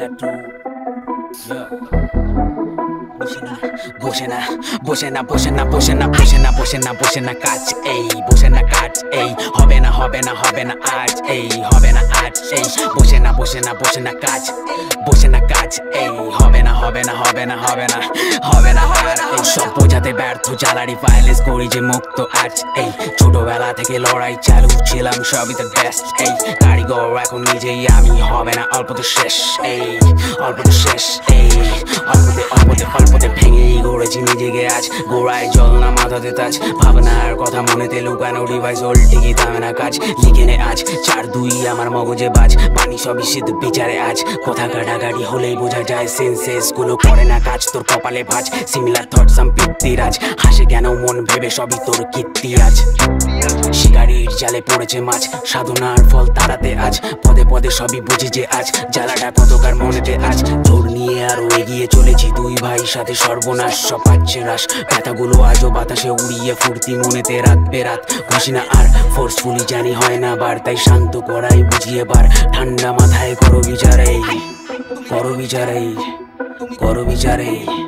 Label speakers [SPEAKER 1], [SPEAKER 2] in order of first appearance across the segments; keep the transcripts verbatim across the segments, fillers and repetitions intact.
[SPEAKER 1] Bushena too. Yeah. Bushena, Bushena, Bushena, Bushena, Bushena, Bushena, Bushena, Bushena কাজ এই Bushena কাজ এই হবে না হবে না হবে না আজ এই হবে না আজ এই Bushena Bushena Bushena কাজ Bushena কাজ এই হবে না হবে না হবে না হবে না হবে না আর এই সব বোঝাতে ব্যর্থ জ্বালারি ভায়োলেন্স করি যে মুক্ত আজ এই ছোটবেলা থেকে লড়াই চালু ছিলাম সবই তো বেস্ট এই কারিগর এখন নিজেই আমি হবে না অল্পতে শেষ এই অল্পতে শেষ এই অল্পতে অল্পতে অল্পতে ভেঙেই গড়েছি নিজেকে আজ গোড়ায় জল না মাথাতে তাজ ভাবনার কথা মনেতে লুকানো ডিভাইস ওল্টি কি দামে না কাজ লিখে নে আজ চার দুই আমার মগজে বাজ বাণী সবই সিদ্ধ বিচারে আজ কথা কাটাকাটি হলেই বোঝা যায় সেন্সেস গুলো করে না কাজ তোর কপালে ভাজ সিমিলার থট সাম পিত্তিরাজ হাসে কেন মন ভেবে সবই তোর কীর্তি আজ শিকারির জালে পড়েছে মাছ সাধনার ফল তাড়াতে আজ পদে পদে সবই বুঝি যে আজ জ্বালাটা কতকার মনেতে আজ জোর নিয়ে আরো এগিয়ে চলেছি দুই ভাই সাথে সর্বনাশ সব পাচ্ছে রাস ব্যথাগুলো আজও বাতাসে উড়িয়ে ফুর্তি মনেতে রাত বেরাত খুশি না আর ফোর্সফুলি জানি হয় না বার তাই শান্ত করাই বুঝিয়ে বার ঠান্ডা মাথায় করো বিচারে করো বিচারে করো বিচারে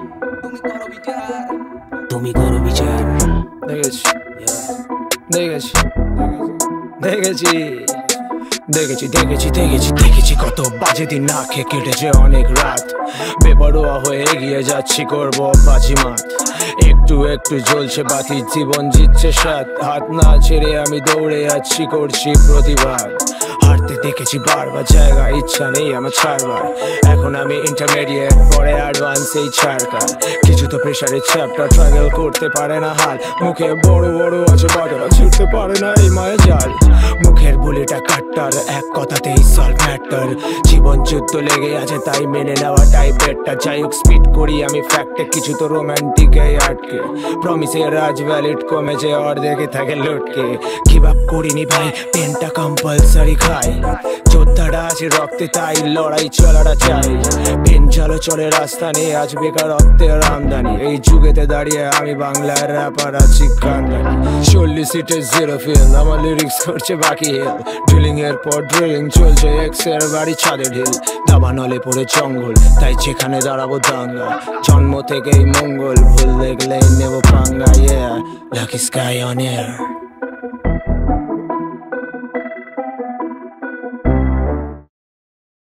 [SPEAKER 1] তুমি করো বিচার
[SPEAKER 2] দেখেছি দেখেছি দেখেছি দেখেছি দেখেছি দেখেছি দেখেছি কত বাজে দিন না খেয়ে কেটেছে অনেক রাত বেপরোয়া হয়ে এগিয়ে যাচ্ছি করবো বাজিমাত একটু একটু জ্বলছে বাতি জীবন জিতছে সাত হাত না ছেড়ে আমি দৌড়ে যাচ্ছি করছি প্রতিবাদ হারতে দেখেছি বারবার জায়গা ইচ্ছা নেই আমার ছাড়বার এখন আমি ইন্টারমিডিয়েট পরে অ্যাডভান্স এই ছাড়কার কিছু তো প্রেশারের চ্যাপ্টার ট্রাভেল করতে পারে না হাল মুখে বড় বড় আছে বাটারা ছুটতে পারে না এই মায়ের জাল মুখের বুলেটা কাটটার এক কথাতেই সলভ ম্যাটার জীবন যুদ্ধ লেগে আছে তাই মেনে নেওয়া টাইপেরটা যাই হোক স্পিড করি আমি ফ্যাক্টে কিছু তো রোম্যান্টিকে আটকে প্রমিসের রাজ ভ্যালিড কমেছে অর্ধেকে থাকে লটকে গিভ আপ করিনি ভাই পেনটা কম্পালসারি খাই যোদ্ধাটা আছে রক্তে তাই লড়াই চলাটা চাই পেন চালো চলে রাস্তা নেই আজ বেকারত্বের আমদানি এই যুগেতে দাঁড়িয়ে আমি বাংলার র্যাপার আছি কান্দানি চল্লিশ সিটের জিরো ফিল আমার লিরিক্স করছে বাকি হিল ড্রিলিং এর পর ড্রিলিং চলছে এক্স এর বাড়ি ছাদে ঢিল দাবা নলে পড়ে জঙ্গল তাই যেখানে দাঁড়াবো দাঙ্গা জন্ম থেকেই মঙ্গল ভুল দেখলে নেব পাঙ্গা ইয়ে লাকি স্কাই অন এয়ার